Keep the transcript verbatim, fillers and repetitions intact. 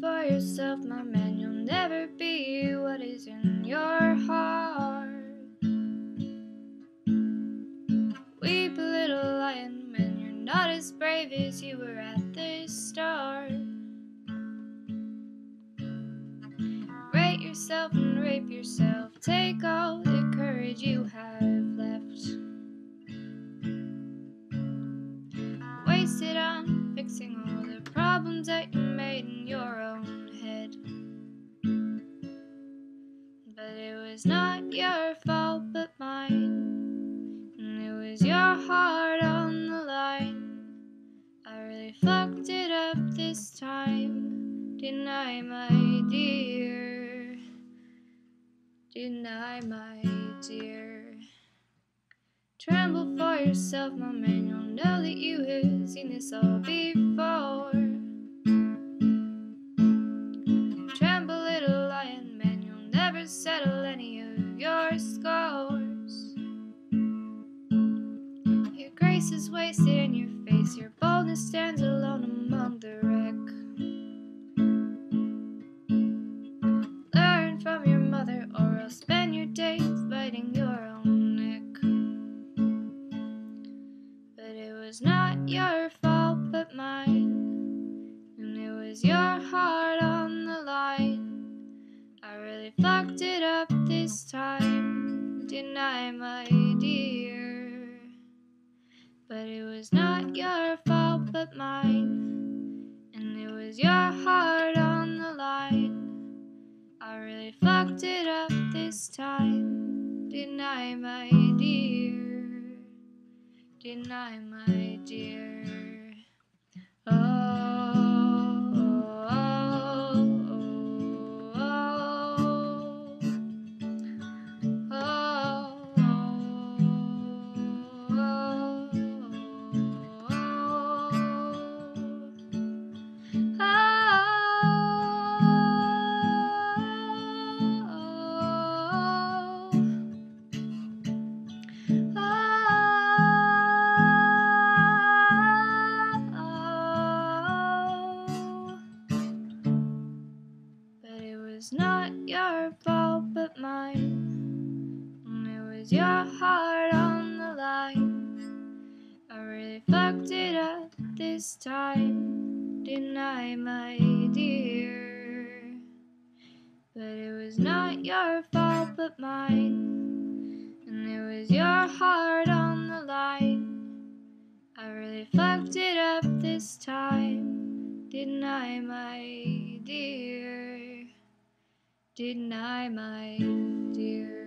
for yourself, my man. You'll never be what is in your heart. Weep, little lion man, you're not as brave as you were at the start. Rate yourself and rape yourself, take all the courage you have left. Waste it on fixing all the problems that you made in your own head. But it was not your fault but mine, and it was your heart on the line. I really fucked it up this time, didn't I, my dear? Didn't I, my dear? Tremble for yourself, my man, you'll know that you have seen this all before. Tremble, little lion man, you'll never settle any of your scores. Your grace is wasted in your face, your boldness stands alone among the wreck. Learn from your mother, or else spend your days biting your own neck. But it was not your fault but mine, and it was your heart on the line. I really fucked it up this time, didn't I, my dear? But it was not your fault but mine, and it was your heart on the line. I really fucked it up this time, didn't I, my dear? Didn't I, my dear? Oh, oh, oh, oh, oh, oh, It's not your fault but mine, and it was your heart on the line. I really fucked it up this time, didn't I, my dear? But it was not your fault but mine, and it was your heart on the line. I really fucked it up this time, didn't I, my dear? Didn't I, my dear?